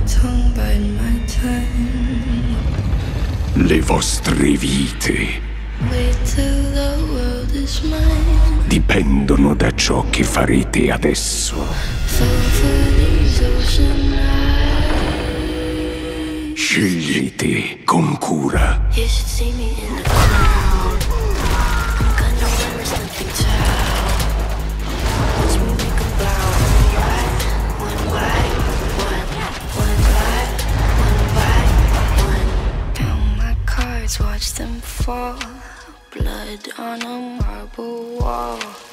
tongue, bide my time. Le vostre vite Wait till the world is mine. dipendono da ciò che farete adesso. Fall for these ocean eyes. Scegliete con cura. You should see me in the crowd. I'm gonna wear something child. Watch me make 'em bow. One white, one black, one white, one. Count my cards, watch them fall. Blood on a marble wall.